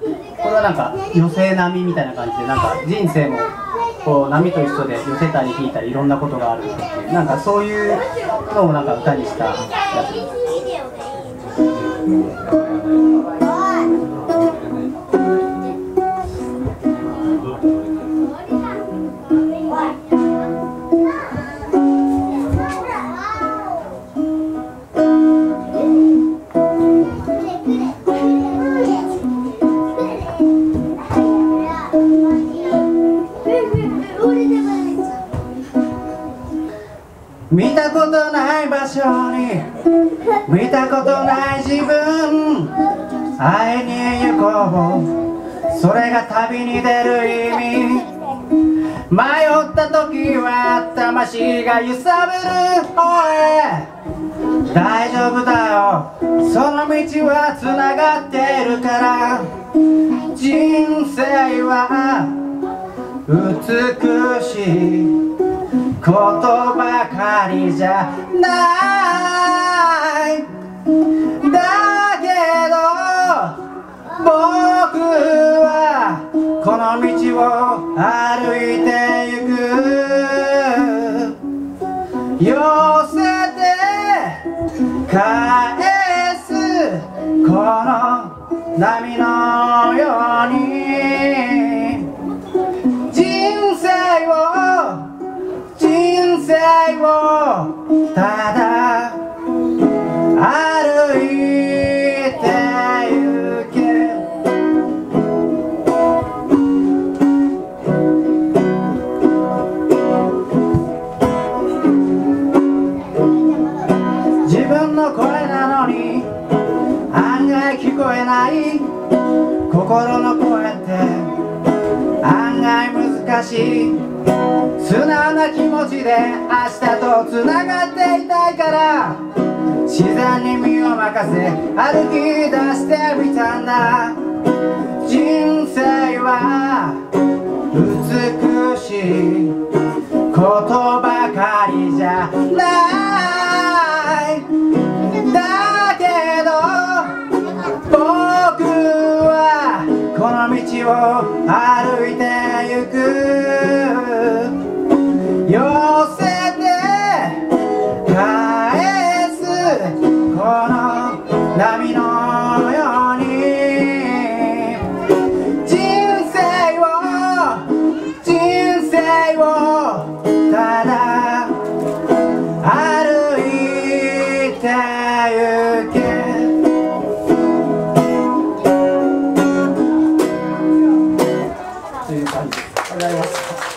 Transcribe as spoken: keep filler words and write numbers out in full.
これはなんか寄せ波みたいな感じで、なんか人生もこう波と一緒で寄せたり引いたりいろんなことがあるっていう、なんかそういうのをなんか歌にしたやつです。見たことない場所に見たことない自分、会いに行こう、それが旅に出る意味。迷った時は魂が揺さぶる方へ、大丈夫だよ、その道はつながってるから。人生は美しいことばかりじゃない。だけど僕はこの道を歩いてゆく。寄せて返すこの波のように、人生を人生をただ歩いてゆけ。自分の声なのに案外聞こえない、心の声って案外難しい。素直な気持ちで明日とつながっていたいから、自然に身を任せ歩き出してみたんだ。人生は美しいことばかりじゃない。だけど僕はこの道を歩いてゆく。寄せて返すこの波のように、人生を人生をただ歩いてゆけ。という感じです。ありがとうございます。